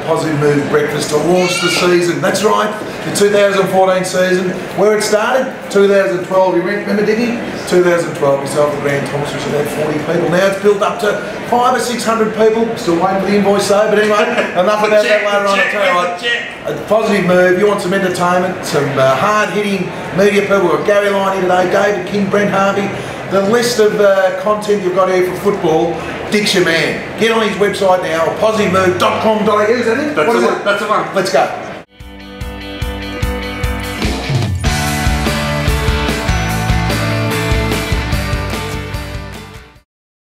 Positive Move breakfast to launch the season. That's right, the 2014 season. Where it started, 2012. You remember, Dickie? 2012, we sold the Grand Thomas, which had 40 people. Now it's built up to 500 or 600 people. Still waiting for the invoice though, but anyway, enough about that later on. I'll tell you what, a Positive Move, you want some entertainment, some hard-hitting media people. We've got Gary Lyon here today, David King, Brent Harvey. The list of content you've got here for football, Dick's your man. Get on his website now, positivemove.com.au, is that it? That's the one. Let's go.